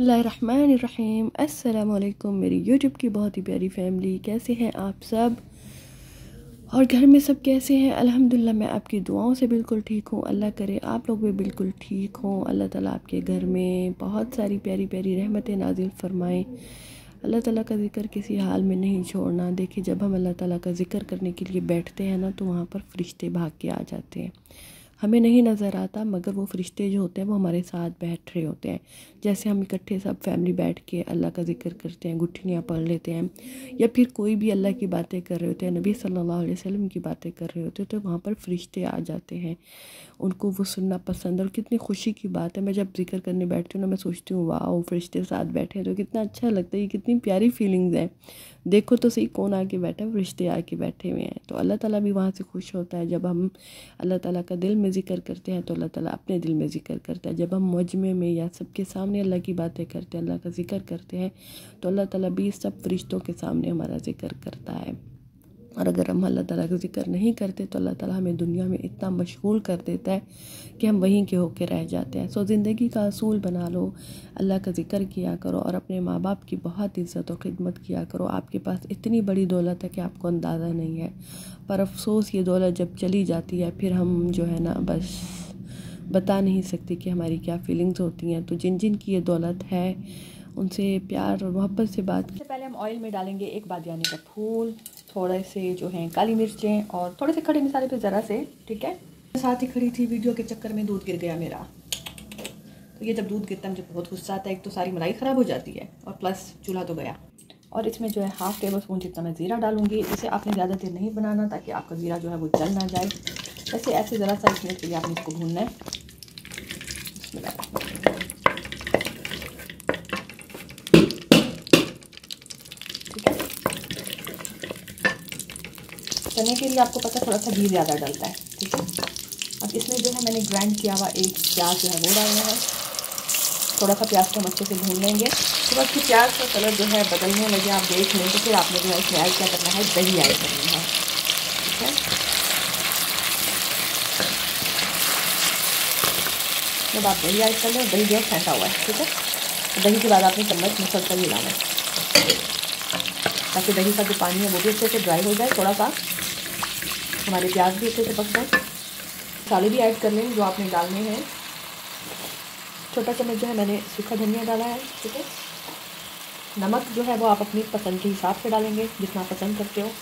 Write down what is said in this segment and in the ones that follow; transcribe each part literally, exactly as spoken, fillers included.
बिस्मिल्लाहिर्रहमानिर्रहीम। अस्सलामुअलैकुम मेरी यूट्यूब की बहुत ही प्यारी फैमिली, कैसे हैं आप सब और घर में सब कैसे हैं? अल्हम्दुलिल्लाह मैं आपकी दुआओं से बिल्कुल ठीक हूँ। अल्लाह करे आप लोग भी बिल्कुल ठीक हों। अल्लाह ताला आपके घर में बहुत सारी प्यारी प्यारी रहमतें नाजिल फरमाएं। अल्लाह ताला का ज़िक्र किसी हाल में नहीं छोड़ना। देखिए, जब हम अल्लाह ताला का ज़िक्र करने के लिए बैठते हैं ना, तो वहाँ पर फ़रिश्ते भाग के आ जाते हैं। हमें नहीं नज़र आता, मगर वो फ़रिश्ते जो होते हैं वो हमारे साथ बैठ रहे होते हैं। जैसे हम इकट्ठे सब फैमिली बैठ के अल्लाह का ज़िक्र करते हैं, गुठलियाँ पढ़ लेते हैं, या फिर कोई भी अल्लाह की बातें कर रहे होते हैं, नबी सल्लल्लाहु अलैहि वसल्लम की बातें कर रहे होते हैं, तो वहाँ पर फ़रिश्ते आ जाते हैं। उनको वो सुनना पसंद है और कितनी खुशी की बात है। मैं जब ज़िक्र करने बैठती हूँ ना, मैं सोचती हूँ वाह, फ़रिश्ते साथ बैठे हैं तो कितना अच्छा लगता है। ये कितनी प्यारी फीलिंग्स है। देखो तो सही, कौन आके बैठा है? फ़रिश्ते आके बैठे हुए हैं। तो अल्लाह ताला भी वहाँ से खुश होता है। जब हम अल्लाह ताला का दिल में ज़िक्र करते हैं तो अल्लाह ताला अपने दिल में ज़िक्र करता है। जब हम मजमे में या सबके सामने अल्लाह की बातें करते हैं, अल्लाह का ज़िक्र करते हैं, तो अल्लाह ताला भी सब फ़रिश्तों के सामने हमारा ज़िक्र करता है। और अगर हम अल्लाह ताला का ज़िक्र नहीं करते तो अल्लाह ताला हमें दुनिया में इतना मशगूल कर देता है कि हम वहीं के होके रह जाते हैं। सो ज़िंदगी का असूल बना लो, अल्लाह का ज़िक्र किया करो और अपने माँ बाप की बहुत इज़्ज़त और ख़िदमत किया करो। आपके पास इतनी बड़ी दौलत है कि आपको अंदाज़ा नहीं है, पर अफसोस ये दौलत जब चली जाती है फिर हम जो है ना, बस बता नहीं सकते कि हमारी क्या फ़ीलिंग्स होती हैं। तो जिन जिन की ये दौलत है उनसे प्यार और मोहब्बत से बात। सबसे पहले हम ऑयल में डालेंगे एक बादियानी का फूल, थोड़े से जो हैं काली मिर्चें और थोड़े से खड़े मसाले पे ज़रा से, ठीक है। साथ ही खड़ी थी, वीडियो के चक्कर में दूध गिर गया मेरा। तो ये जब दूध गिरता है मुझे बहुत गुस्सा आता है। एक तो सारी मलाई ख़राब हो जाती है और प्लस चूल्हा तो गया। और इसमें जो है हाफ़ टेबल स्पून जितना मैं ज़ीरा डालूंगी। इसे आपने ज़्यादा देर नहीं बनाना ताकि आपका ज़ीरा जो है वो जल ना जाए। वैसे ऐसे ज़रा सा एक मिनट के लिए आपने इसको भूनना है। चने के लिए आपको पता है थोड़ा सा घी ज़्यादा डलता है, ठीक है। अब इसमें जो है मैंने ग्राइंड किया हुआ एक प्याज जो है वो डालना है। थोड़ा सा प्याज को हम अच्छे से भून लेंगे। तो बस कि प्याज का कलर जो है बदलने लगे, आप देख लें, तो फिर आपने जो है इसमें ऐड क्या करना है, दही ऐड करनी है, ठीक है। जब आप दही ऐड कर लें, दही जो है फेंटा हुआ है, ठीक है। तो दही के बाद आपने चम्मच मुसलसल मिलाना है ताकि दही का जो पानी है वो भी अच्छे से ड्राई हो जाए। थोड़ा सा हमारे प्याज भी अच्छे से पक जाए। मसाले भी ऐड कर लें जो आपने डालने हैं। छोटा चम्मच जो है मैंने सूखा धनिया डाला है, ठीक है। नमक जो है वो आप अपनी पसंद के हिसाब से डालेंगे, जितना पसंद करते हो।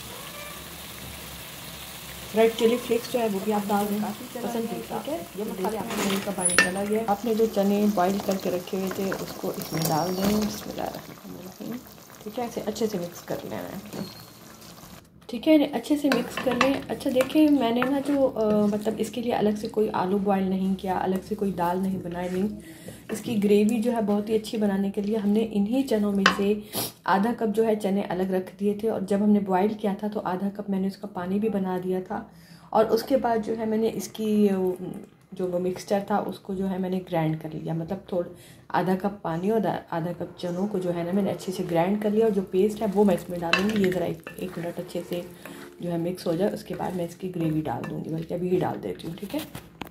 रेड चिली फ्लेक्स जो है वो भी आप डाल दें पसंद के हिसाब से। ये मसाले आपने का पानी चला गया। आपने जो चने बॉईल करके रखे हुए थे उसको इसमें डाल दें, बिस्मिल्लाह, ठीक है। इसे अच्छे से मिक्स कर लेना है, ठीक है। अच्छे से मिक्स कर लें। अच्छा देखिए, मैंने ना जो आ, मतलब इसके लिए अलग से कोई आलू बॉयल नहीं किया, अलग से कोई दाल नहीं बनाई, नहीं। इसकी ग्रेवी जो है बहुत ही अच्छी बनाने के लिए हमने इन्हीं चनों में से आधा कप जो है चने अलग रख दिए थे, और जब हमने बॉयल किया था तो आधा कप मैंने उसका पानी भी बना दिया था। और उसके बाद जो है मैंने इसकी जो वो मिक्सचर था उसको जो है मैंने ग्राइंड कर लिया। मतलब थोड़ा आधा कप पानी और आधा कप चनों को जो है ना मैंने अच्छे से ग्राइंड कर लिया, और जो पेस्ट है वो मैं इसमें डालूंगी। ये ज़रा एक, एक मिनट अच्छे से जो है मिक्स हो जाए, उसके बाद मैं इसकी ग्रेवी डाल दूँगी। बल्कि अभी ही डाल देती हूँ, ठीक है,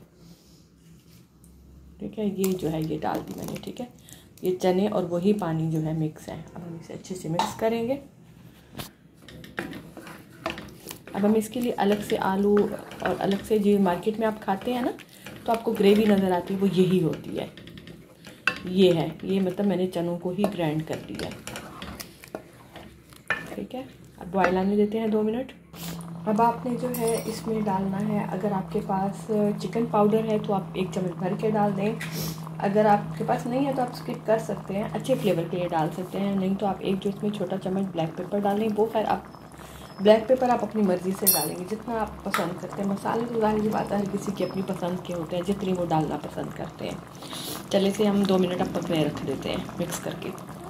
ठीक है। ये जो है ये डाल दी मैंने, ठीक है। ये चने और वही पानी जो है मिक्स है। अब हम इसे अच्छे से मिक्स करेंगे। अब हम इसके लिए अलग से आलू और अलग से जो मार्केट में आप खाते हैं ना, तो आपको ग्रेवी नज़र आती है, वो यही होती है। ये है, ये मतलब मैंने चनों को ही ग्राइंड कर लिया, ठीक है। अब बॉयल आने देते हैं दो मिनट। अब आपने जो है इसमें डालना है, अगर आपके पास चिकन पाउडर है तो आप एक चम्मच भर के डाल दें। अगर आपके पास नहीं है तो आप स्किप कर सकते हैं, अच्छे फ्लेवर के लिए डाल सकते हैं। नहीं तो आप एक जो इसमें छोटा चम्मच ब्लैक पेपर डालें। वो खैर आप ब्लैक पेपर आप अपनी मर्ज़ी से डालेंगे, जितना आप पसंद करते हैं। मसाले तो ज़ाहिर सी बात है हर किसी की अपनी पसंद के होते हैं, जितनी वो डालना पसंद करते हैं। चले से हम दो मिनट अब पकने रख देते हैं मिक्स करके,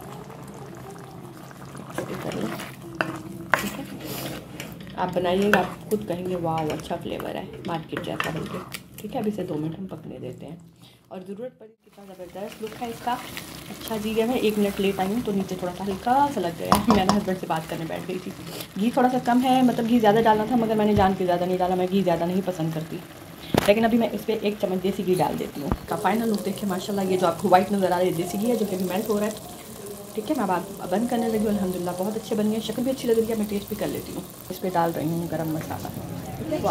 कर लें, ठीक है। आप बनाइएगा, आप खुद कहेंगे वाह अच्छा फ्लेवर है, मार्केट जैसा बल्कि, ठीक है। अब इसे दो मिनट हम पकने देते हैं। और ज़रूरत पड़ी, कितना ज़बरदस्त लुक है इसका। अच्छा जी, मैं एक मिनट लेट आई हूँ तो नीचे थोड़ा सा हल्का सा लग गया है। मैंने हस्बैंड से बात करने बैठ गई थी। घी थोड़ा सा कम है, मतलब घी ज़्यादा डालना था मगर मैंने जान के ज़्यादा नहीं डाला। मैं घी ज़्यादा नहीं पसंद करती, लेकिन अभी मैं इस पर एक चम्मच देसी घी डाल देती हूँ। का फाइनल लुक देखिए माशाल्लाह, ये जो आपको व्हाइट नज़र आ रही है देसी घी है जो कि मेल्ट हो रहा है। ठीक है, मैं अब बंद करने लगी हूँ। अल्हम्दुलिल्लाह बहुत अच्छे बन गए, शक्ल भी अच्छी लग रही है। मैं टेस्ट भी कर लेती हूँ। इस पर डाल रही हूँ गरम मसाला। ठीक है,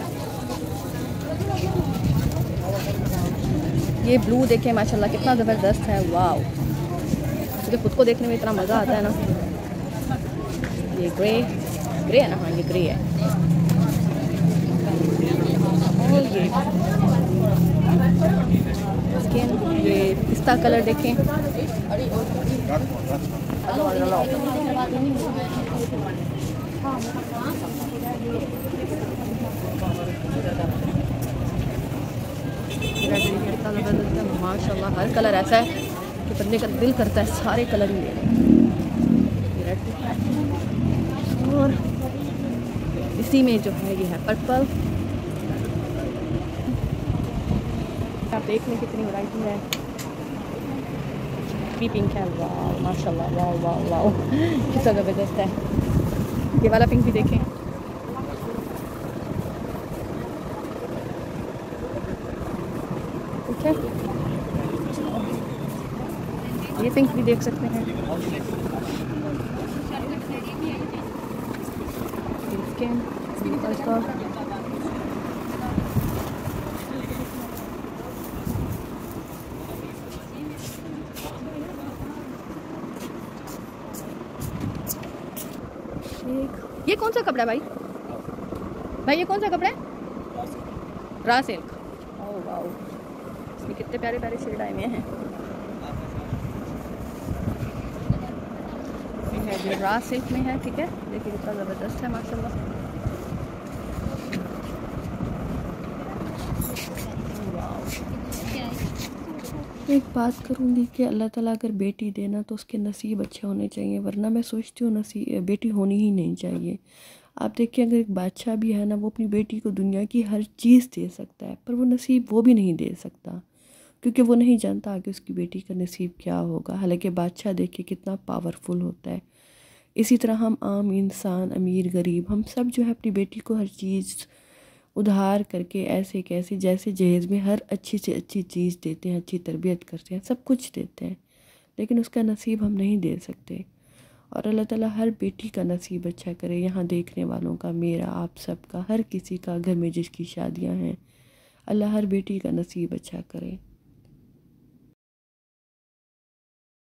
ये ब्लू देखें माशाल्लाह कितना ज़बरदस्त है। वाह, मुझे खुद को देखने में इतना मज़ा आता है ना। ये ग्रे ग्रे है ना, हाँ ये ग्रे है। और ये स्किन, ये पिस्ता कलर देखें। कितना ज़बरदस्त है माशाल्लाह। हर कलर ऐसा है कि बंदे का दिल करता है सारे कलर ही ले लें। और इसी में जो है ये है पर्पल। आप देख लें कितनी वैरायटी है। भी पिंक है, वाह माशाल्लाह, वाह वाह वाह कितना ज़बरदस्त है। ये वाला पिंक भी देखें। ठीक है, ये पिंक भी देख सकते हैं। स्किन ये कौन सा कपड़ा है भाई? भाई ये कौन सा कपड़ा है? रा सिल्क। ओह वाह, इसमें कितने प्यारे प्यारे शेड आए हुए हैं। ये रा सिल्क में है। ठीक है, देखिए कितना ज़बरदस्त है माशाल्लाह। एक बात करूँगी कि अल्लाह ताला अगर बेटी देना तो उसके नसीब अच्छे होने चाहिए, वरना मैं सोचती हूँ नसीब बेटी होनी ही नहीं चाहिए। आप देखिए, अगर एक बादशाह भी है ना, वो अपनी बेटी को दुनिया की हर चीज़ दे सकता है, पर वो नसीब वो भी नहीं दे सकता, क्योंकि वो नहीं जानता आगे उसकी बेटी का नसीब क्या होगा। हालांकि बादशाह देखिए कितना पावरफुल होता है। इसी तरह हम आम इंसान, अमीर गरीब, हम सब जो है अपनी बेटी को हर चीज़ उधार करके ऐसे कैसे जैसे जहेज़ में हर अच्छी से अच्छी चीज़ देते हैं, अच्छी तरबियत करते हैं, सब कुछ देते हैं, लेकिन उसका नसीब हम नहीं दे सकते। और अल्लाह ताला हर बेटी का नसीब अच्छा करे, यहाँ देखने वालों का, मेरा, आप सब का, हर किसी का घर में जिसकी शादियाँ हैं, अल्लाह हर बेटी का नसीब अच्छा करे।